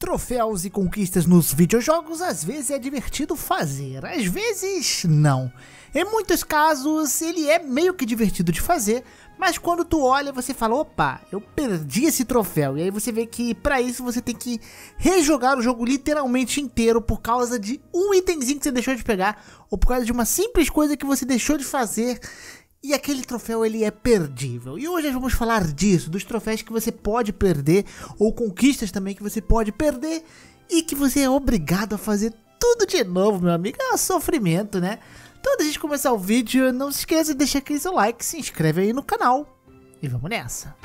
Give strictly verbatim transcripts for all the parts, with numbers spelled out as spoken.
Troféus e conquistas nos videojogos às vezes é divertido fazer, às vezes não. Em muitos casos ele é meio que divertido de fazer, mas quando tu olha você fala, opa, eu perdi esse troféu. E aí você vê que pra isso você tem que rejogar o jogo literalmente inteiro por causa de um itemzinho que você deixou de pegar, ou por causa de uma simples coisa que você deixou de fazer. E aquele troféu ele é perdível. E hoje nós vamos falar disso, dos troféus que você pode perder, ou conquistas também que você pode perder, e que você é obrigado a fazer tudo de novo, meu amigo. É um sofrimento, né? Então antes de começar o vídeo, não se esqueça de deixar aquele seu like, se inscreve aí no canal, e vamos nessa.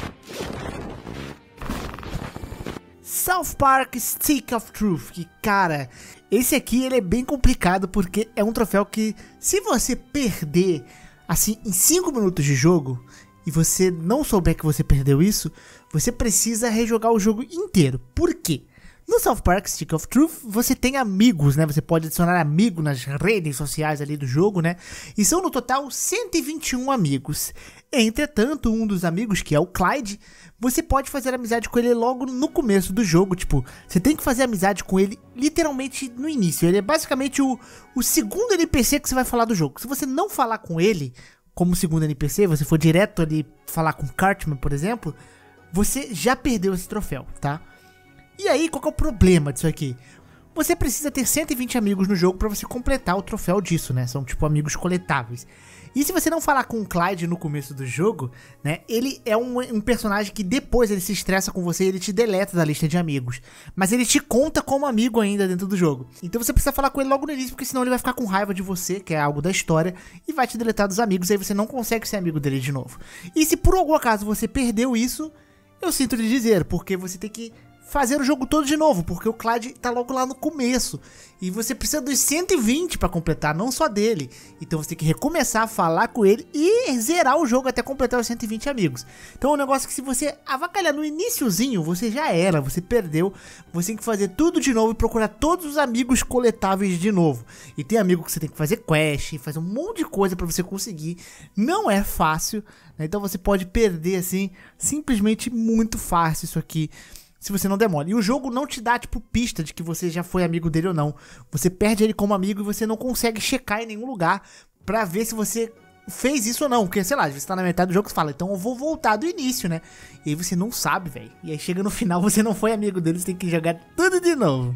South Park Stick of Truth, que cara, esse aqui ele é bem complicado porque é um troféu que se você perder assim, em cinco minutos de jogo, e você não souber que você perdeu isso, você precisa rejogar o jogo inteiro. Por quê? No South Park Stick of Truth, você tem amigos, né? Você pode adicionar amigo nas redes sociais ali do jogo, né? E são no total cento e vinte e um amigos. Entretanto, um dos amigos, que é o Clyde, você pode fazer amizade com ele logo no começo do jogo. Tipo, você tem que fazer amizade com ele literalmente no início. Ele é basicamente o, o segundo N P C que você vai falar do jogo. Se você não falar com ele como segundo N P C, você for direto ali falar com o Cartman, por exemplo, você já perdeu esse troféu, tá? E aí, qual que é o problema disso aqui? Você precisa ter cento e vinte amigos no jogo pra você completar o troféu disso, né? São tipo amigos coletáveis. E se você não falar com o Clyde no começo do jogo, né? Ele é um, um personagem que depois ele se estressa com você e ele te deleta da lista de amigos. Mas ele te conta como amigo ainda dentro do jogo. Então você precisa falar com ele logo no início, porque senão ele vai ficar com raiva de você, que é algo da história, e vai te deletar dos amigos, aí você não consegue ser amigo dele de novo. E se por algum acaso você perdeu isso, eu sinto lhe dizer, porque você tem que fazer o jogo todo de novo, porque o Clyde tá logo lá no começo, e você precisa dos cento e vinte pra completar, não só dele. Então você tem que recomeçar a falar com ele e zerar o jogo até completar os cento e vinte amigos. Então é um negócio que se você avacalhar no iniciozinho, você já era, você perdeu. Você tem que fazer tudo de novo e procurar todos os amigos coletáveis de novo. E tem amigo que você tem que fazer quest, fazer um monte de coisa pra você conseguir. Não é fácil, né? Então você pode perder assim, simplesmente muito fácil isso aqui, se você não demora. E o jogo não te dá, tipo, pista de que você já foi amigo dele ou não. Você perde ele como amigo e você não consegue checar em nenhum lugar pra ver se você fez isso ou não. Porque, sei lá, você tá na metade do jogo e você fala, então eu vou voltar do início, né? E aí você não sabe, velho. E aí chega no final, você não foi amigo dele, você tem que jogar tudo de novo.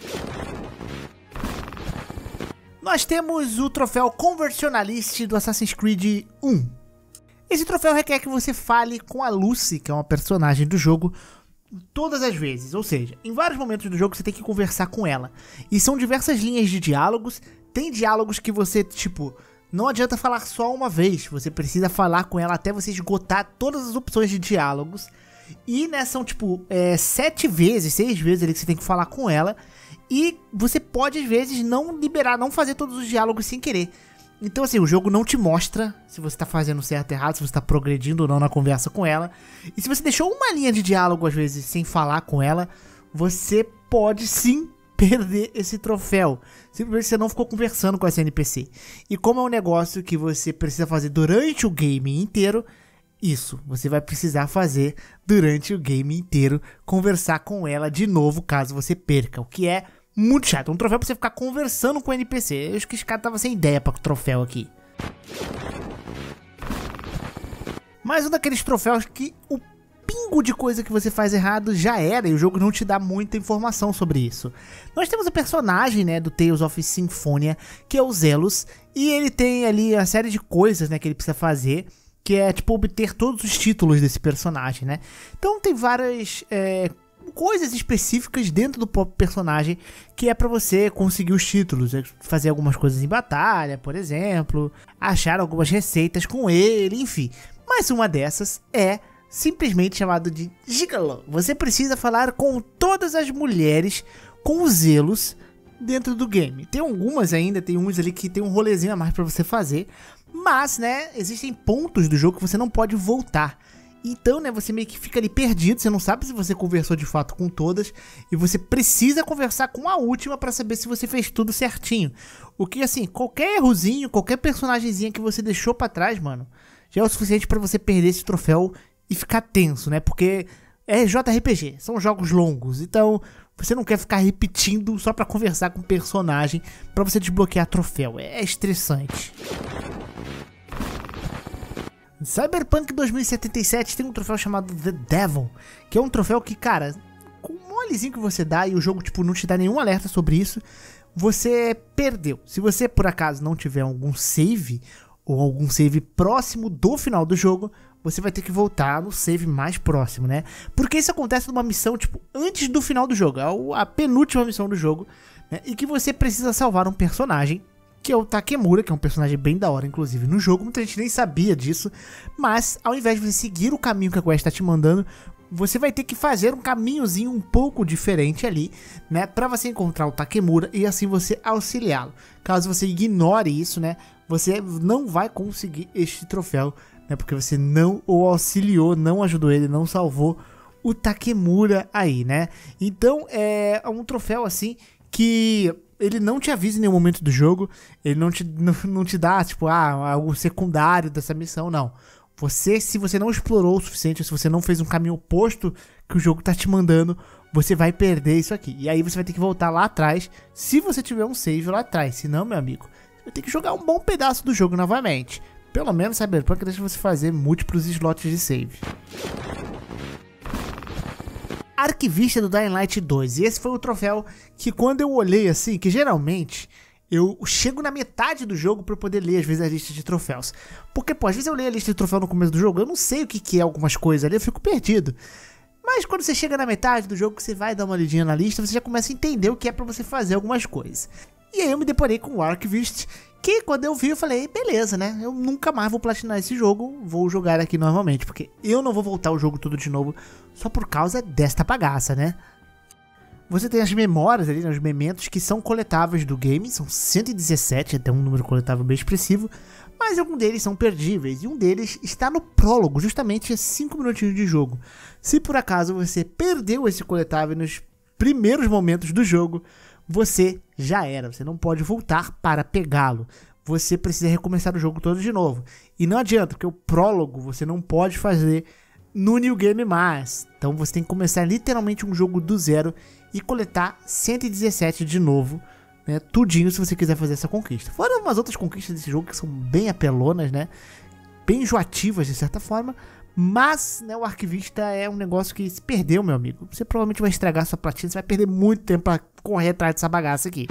Nós temos o troféu Conversionalist do Assassin's Creed um. Esse troféu requer que você fale com a Lucy, que é uma personagem do jogo, todas as vezes, ou seja, em vários momentos do jogo você tem que conversar com ela. E são diversas linhas de diálogos. Tem diálogos que você, tipo, não adianta falar só uma vez, você precisa falar com ela até você esgotar todas as opções de diálogos. E, né, são tipo, é, sete vezes, seis vezes ali que você tem que falar com ela. E você pode, às vezes, não liberar, não fazer todos os diálogos sem querer. Então assim, o jogo não te mostra se você tá fazendo certo ou errado, se você tá progredindo ou não na conversa com ela. E se você deixou uma linha de diálogo, às vezes, sem falar com ela, você pode sim perder esse troféu. Simplesmente você não ficou conversando com essa N P C. E como é um negócio que você precisa fazer durante o game inteiro, isso, você vai precisar fazer durante o game inteiro, conversar com ela de novo caso você perca, o que é muito chato. Um troféu pra você ficar conversando com o N P C. Eu acho que esse cara tava sem ideia pra troféu aqui. Mais um daqueles troféus que o pingo de coisa que você faz errado já era e o jogo não te dá muita informação sobre isso. Nós temos o personagem, né, do Tales of Symphonia, que é o Zelos, e ele tem ali a série de coisas, né, que ele precisa fazer, que é tipo obter todos os títulos desse personagem, né. Então tem várias é, coisas específicas dentro do próprio personagem que é pra você conseguir os títulos, fazer algumas coisas em batalha, por exemplo, achar algumas receitas com ele, enfim. Mas uma dessas é simplesmente chamado de Gigolo. Você precisa falar com todas as mulheres com os Zelos dentro do game. Tem algumas ainda, tem uns ali que tem um rolezinho a mais pra você fazer, mas, né, existem pontos do jogo que você não pode voltar. Então, né, você meio que fica ali perdido, você não sabe se você conversou de fato com todas, e você precisa conversar com a última pra saber se você fez tudo certinho. O que, assim, qualquer errozinho, qualquer personagemzinha que você deixou pra trás, mano, já é o suficiente pra você perder esse troféu e ficar tenso, né, porque é J R P G, são jogos longos, então você não quer ficar repetindo só pra conversar com o personagem pra você desbloquear troféu. É estressante. Cyberpunk dois mil e setenta e sete tem um troféu chamado The Devil, que é um troféu que, cara, com um molezinho que você dá e o jogo tipo não te dá nenhum alerta sobre isso, você perdeu. Se você por acaso não tiver algum save ou algum save próximo do final do jogo, você vai ter que voltar no save mais próximo, né? Porque isso acontece numa missão tipo antes do final do jogo, é a penúltima missão do jogo, né? E que você precisa salvar um personagem, que é o Takemura, que é um personagem bem da hora, inclusive, no jogo. Muita gente nem sabia disso, mas ao invés de você seguir o caminho que a quest está te mandando, você vai ter que fazer um caminhozinho um pouco diferente ali, né, para você encontrar o Takemura e assim você auxiliá-lo. Caso você ignore isso, né, você não vai conseguir este troféu, né, porque você não o auxiliou, não ajudou ele, não salvou o Takemura aí, né. Então é um troféu assim que ele não te avisa em nenhum momento do jogo, ele não te, não, não te dá, tipo, ah, algo secundário dessa missão, não. Você, se você não explorou o suficiente, ou se você não fez um caminho oposto que o jogo tá te mandando, você vai perder isso aqui. E aí você vai ter que voltar lá atrás, se você tiver um save lá atrás. Se não, meu amigo, você vai ter que jogar um bom pedaço do jogo novamente. Pelo menos Cyberpunk deixa você fazer múltiplos slots de save. Arquivista do Dying Light dois, e esse foi o troféu que quando eu olhei assim, que geralmente eu chego na metade do jogo pra eu poder ler às vezes a lista de troféus, porque pô, às vezes eu leio a lista de troféu no começo do jogo, eu não sei o que que é algumas coisas ali, eu fico perdido, mas quando você chega na metade do jogo, você vai dar uma olhadinha na lista, você já começa a entender o que é pra você fazer algumas coisas. E aí eu me deparei com o Archivist, que quando eu vi eu falei, beleza, né, eu nunca mais vou platinar esse jogo, vou jogar aqui normalmente, porque eu não vou voltar o jogo tudo de novo só por causa desta bagaça, né. Você tem as memórias ali, né, os mementos que são coletáveis do game, são cento e dezessete, até um número coletável bem expressivo, mas alguns deles são perdíveis, e um deles está no prólogo, justamente cinco minutinhos de jogo. Se por acaso você perdeu esse coletável nos primeiros momentos do jogo, você já era, você não pode voltar para pegá-lo, você precisa recomeçar o jogo todo de novo, e não adianta, porque o prólogo você não pode fazer no New Game mais, então você tem que começar literalmente um jogo do zero e coletar cento e dezessete de novo, né, tudinho se você quiser fazer essa conquista. Fora umas outras conquistas desse jogo que são bem apelonas, né, bem enjoativas de certa forma, mas, né, o Arquivista é um negócio que se perdeu, meu amigo. Você provavelmente vai estragar sua platina, você vai perder muito tempo pra correr atrás dessa bagaça aqui.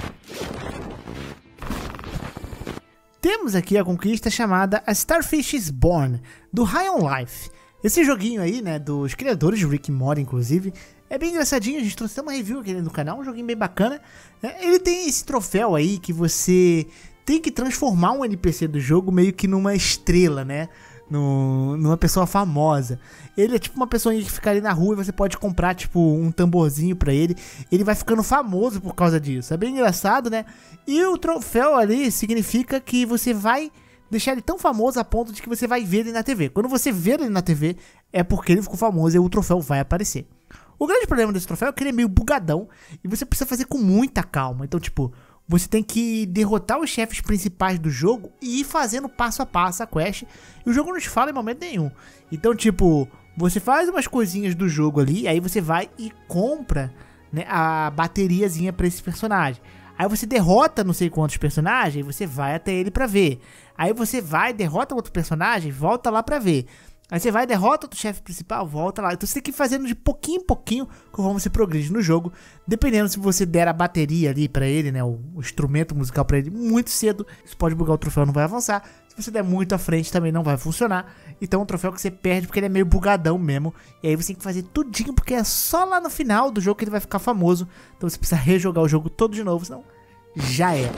Temos aqui a conquista chamada A Starfish is Born, do High on Life. Esse joguinho aí, né, dos criadores de Rick and Morty, inclusive, é bem engraçadinho, a gente trouxe uma review aqui no canal, um joguinho bem bacana. Ele tem esse troféu aí que você tem que transformar um N P C do jogo meio que numa estrela, né, no, numa pessoa famosa. Ele é tipo uma pessoa que fica ali na rua e você pode comprar tipo um tamborzinho pra ele. Ele vai ficando famoso por causa disso, é bem engraçado, né. E o troféu ali significa que você vai deixar ele tão famoso a ponto de que você vai ver ele na T V. Quando você vê ele na T V, é porque ele ficou famoso e o troféu vai aparecer. O grande problema desse troféu é que ele é meio bugadão e você precisa fazer com muita calma. Então, tipo, você tem que derrotar os chefes principais do jogo e ir fazendo passo a passo a quest. E o jogo não te fala em momento nenhum. Então, tipo, você faz umas coisinhas do jogo ali, aí você vai e compra, né, a bateriazinha pra esse personagem. Aí você derrota não sei quantos personagens e você vai até ele pra ver. Aí você vai, derrota outro personagem, volta lá pra ver. Aí você vai, derrota outro chefe principal, volta lá. Então você tem que ir fazendo de pouquinho em pouquinho conforme você progride no jogo. Dependendo se você der a bateria ali pra ele, né, o, o instrumento musical pra ele muito cedo, isso pode bugar o troféu, não vai avançar. Se você der muito à frente também não vai funcionar. Então é um troféu que você perde porque ele é meio bugadão mesmo. E aí você tem que fazer tudinho porque é só lá no final do jogo que ele vai ficar famoso. Então você precisa rejogar o jogo todo de novo, senão já era.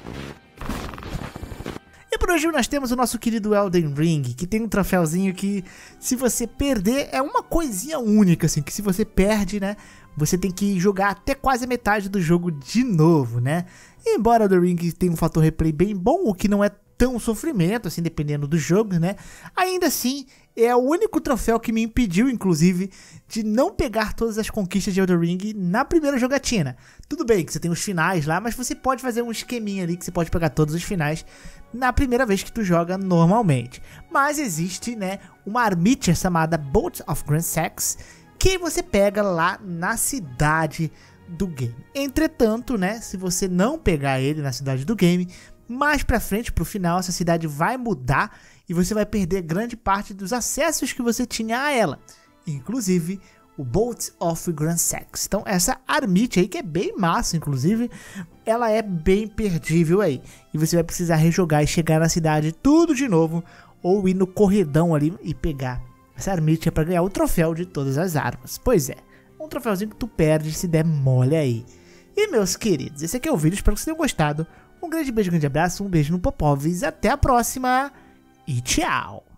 E por hoje nós temos o nosso querido Elden Ring, que tem um troféuzinho que, se você perder, é uma coisinha única, assim, que se você perde, né, você tem que jogar até quase a metade do jogo de novo, né. E embora o Elden Ring tenha um fator replay bem bom, o que não é tão sofrimento, assim, dependendo do jogo, né, ainda assim, é o único troféu que me impediu, inclusive, de não pegar todas as conquistas de Elden Ring na primeira jogatina. Tudo bem que você tem os finais lá, mas você pode fazer um esqueminha ali que você pode pegar todos os finais na primeira vez que tu joga normalmente. Mas existe, né, uma armítia chamada Bolt of Grand Sax, que você pega lá na cidade do game. Entretanto, né, se você não pegar ele na cidade do game, mais pra frente, pro final, essa cidade vai mudar e você vai perder grande parte dos acessos que você tinha a ela, inclusive o Bolt of Grand Sex. Então essa Armite aí, que é bem massa, inclusive, ela é bem perdível aí. E você vai precisar rejogar e chegar na cidade tudo de novo, ou ir no corredão ali e pegar essa Armite para ganhar o troféu de todas as armas. Pois é, um troféuzinho que tu perde se der mole aí. E meus queridos, esse aqui é o vídeo, espero que vocês tenham gostado. Um grande beijo, um grande abraço, um beijo no Popovs, até a próxima e tchau!